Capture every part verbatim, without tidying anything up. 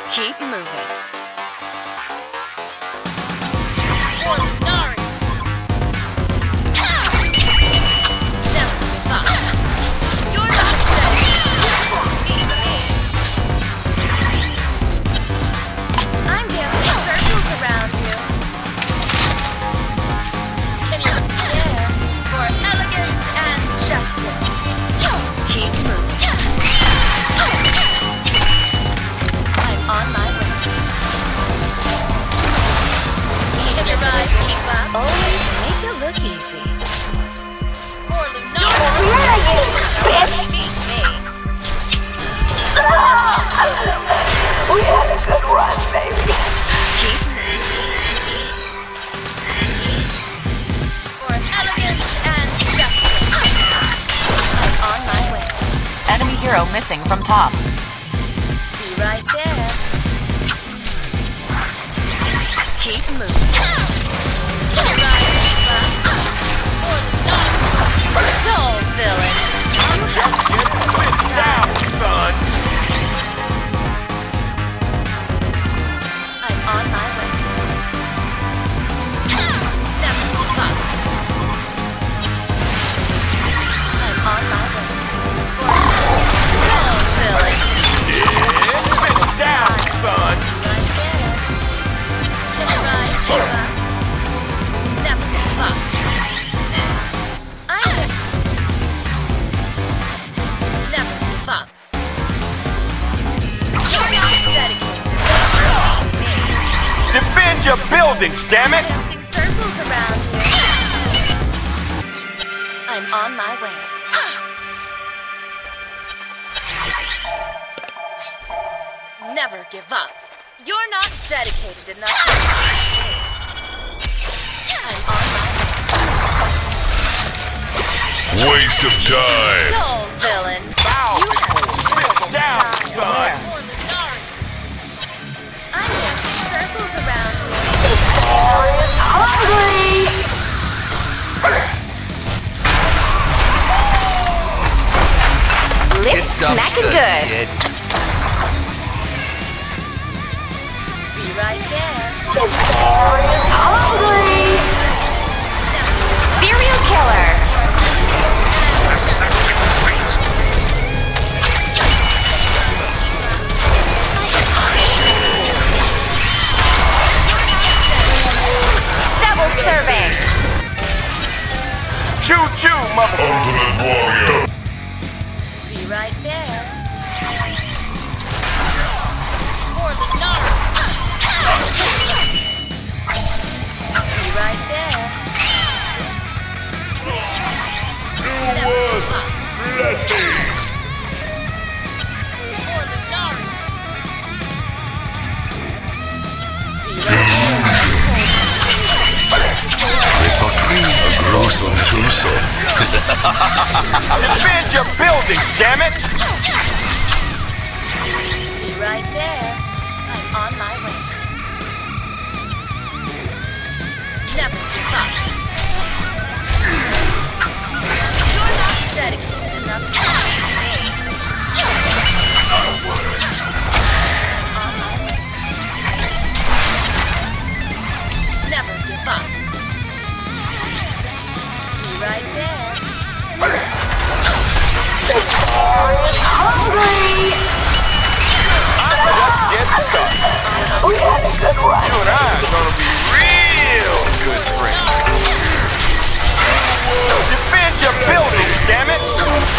Keep moving. Always make it look easy. For Lunari. We had a good run, baby. Keep moving. For elegance and justice. I'm on my way. Enemy hero missing from top. Be right there. Keep moving. Dull villain. I'm just getting switched down, son. I'm on my way. Never give up. I'm on my way. Dull villain. Yeah, switch down, son. Right there. Can I rise? Give up. Never give up. Defend your buildings, damn it! Dancing circles around here. I'm on my way. Never give up. You're not dedicated enough to I'm on my way. Waste of time. Dull villain. Bow You have before switch down, son. I'm dancing circles around here. Hungry! Lips smacking good. Be right there. Hungry! Serial killer. Double serving. Choo-choo, mother... Ultimate warrior. Be right there. For the Nara. Be right there. You was plenty. For the Nara. Be right Gruesome twosome. Defend your buildings, damn it! Be right there. I'm on my way. Never give up. You're not dedicated enough to me. I'm on my way. Never give up. Be right there. Hungry! I'm just getting started. We had a good run. You and I are gonna be real good friends. Defend your buildings, damn it!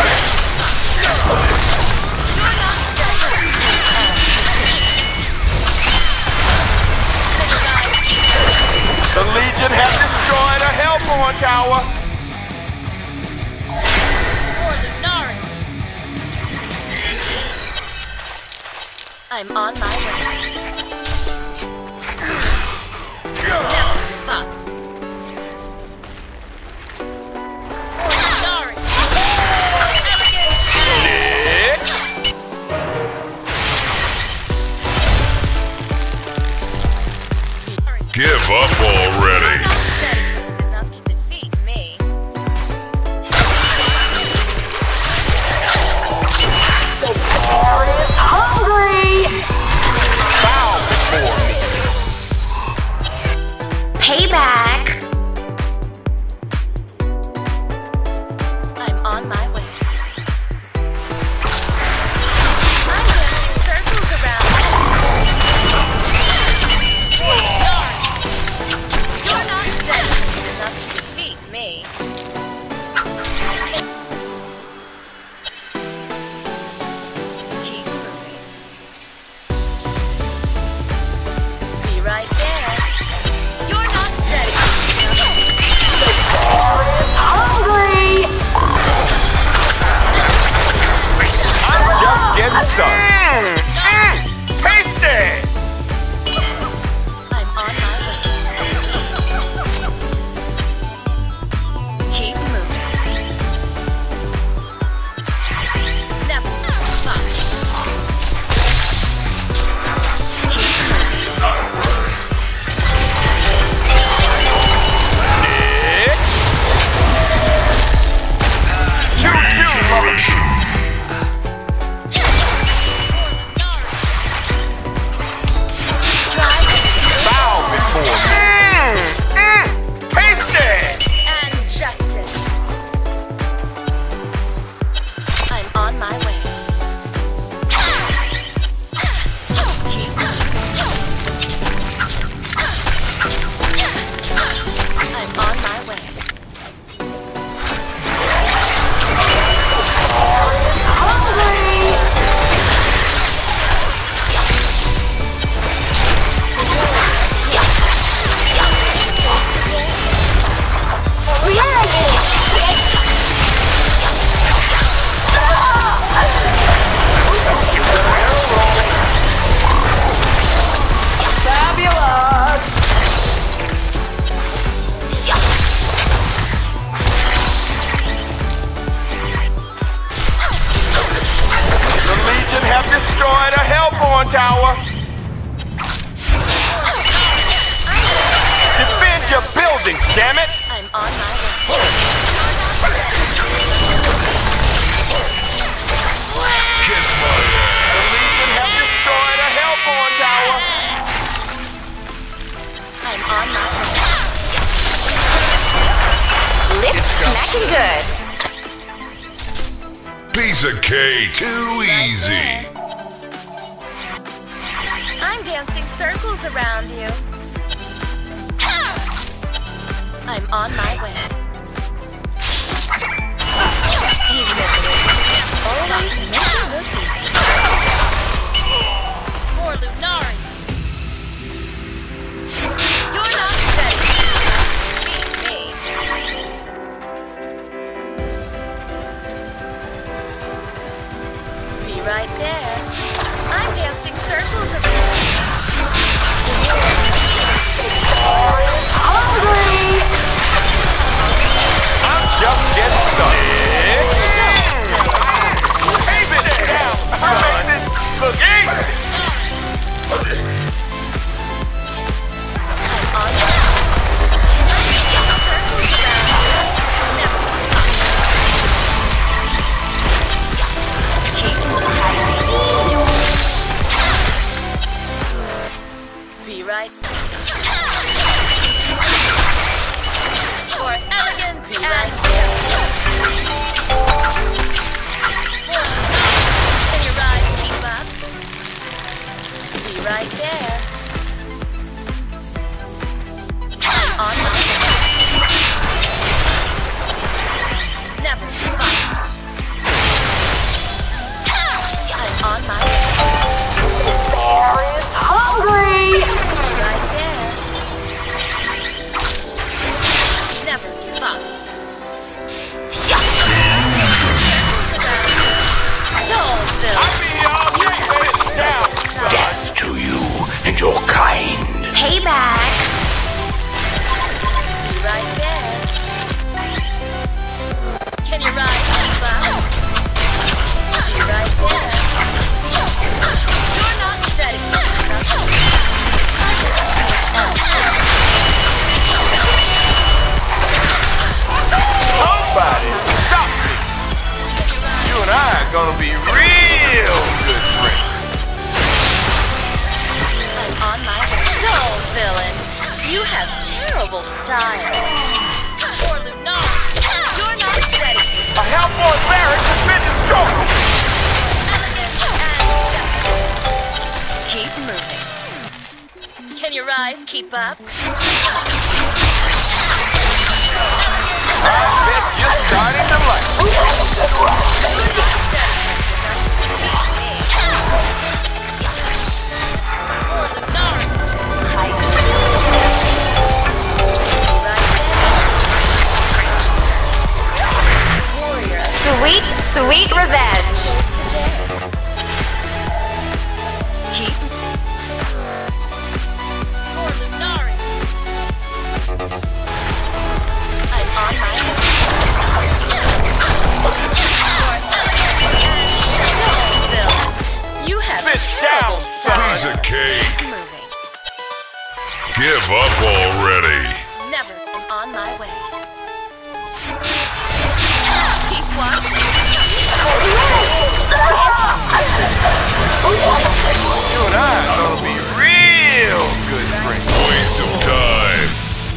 The Legion has destroyed a Hellborn tower. For the Nari. I'm on my way. Never give up. For the Nari. Next. Give up already. You're not dedicated enough to defeat me. Hungry! getting started. Mm, mm, tasty! I'm on my way. Keep moving. Never stop. Keep moving. Next. Choo-choo, mother. Bow before me. Mm, mm, tasty! And justice. I'm on my way. Keep moving. I'm on my way. The Legion have destroyed a Hellborn tower. Defend your buildings, damn it! I'm on my way. Kiss my The Legion have destroyed a Hellborn tower. I'm on my way. Lips smacking good. piece of cake. Too easy. I'm dancing circles around you. I'm on my way. Even if it isn't, always make it look easy. For Lunari. You're not ready. Beat me. Be right there. I'm dancing circles around you. I'm just getting started. Ace it down. I'm making this look easy. On the circles around you. Never. Keep Be right. For elegance and Can you rise, keep up? Be right there. I'm on my way. Never give up. I'm on my way. Bear is hungry! Right there. Never give up. Don't Bill. I'll be here all day. Lay it down. Death to you and your kind. Payback. Be right there. Can you rise, Eva? Be right there. You're not steady. Somebody stop me. You and I are gonna be real good friends. I'm on my way. Don't, villain. You have terrible style. Or Lunar, you're not ready. A Hellborn barracks has been destroyed. Elegance and Keep moving. Can you rise? Keep up. I bet you're starting to like it. Or Lunar. Warrior. Sweet, sweet revenge. Pizzacade. Keep moving. Give up already. Never am on my way. Keep watching. You and I are gonna be real good friends. Waste of time.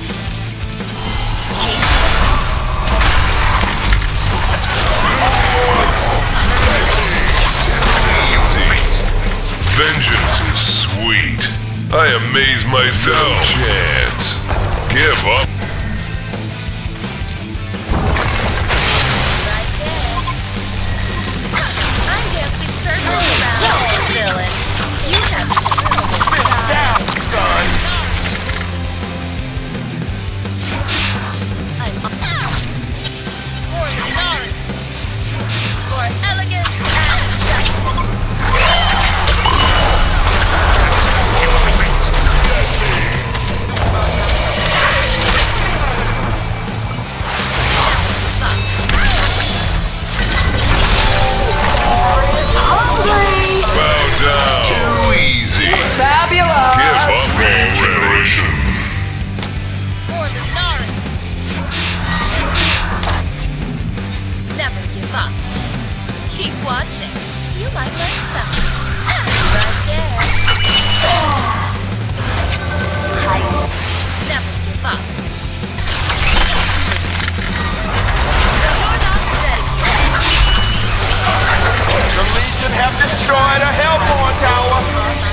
Easy. Vengeance is sweet. I amaze myself. No chance. Give up. I'm dancing circles around you, villain. You have terrible style. Down, son. I'm for Lunari. For elegance and justice. Bow down. Too easy. Fabulous! Give up already. For Lunari. Never give up. Keep watching. You might learn something. Right there. Nice. Never give up. You're not ready yet. The Legion have destroyed a Hellborn tower.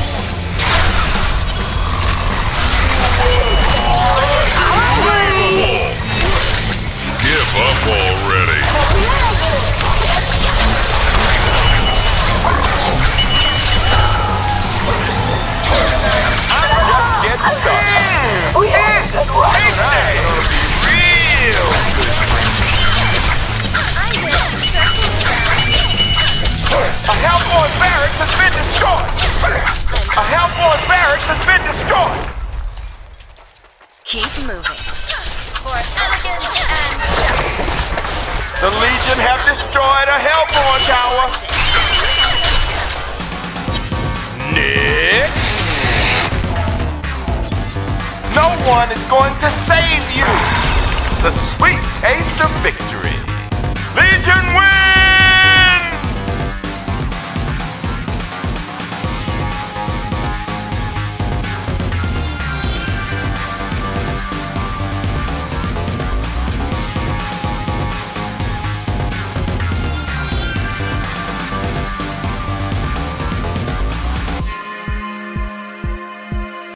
Give up already. I'm just getting started. We had a good run. You and I are gonna be real good friends. I'm dancing circles around you. A Hellborn barracks has been destroyed. A Hellborn barracks has been destroyed. Keep moving. For elegance and justice. The Legion have destroyed a Hellborn tower. Next. No one is going to save you. The sweet taste of victory. Legion wins!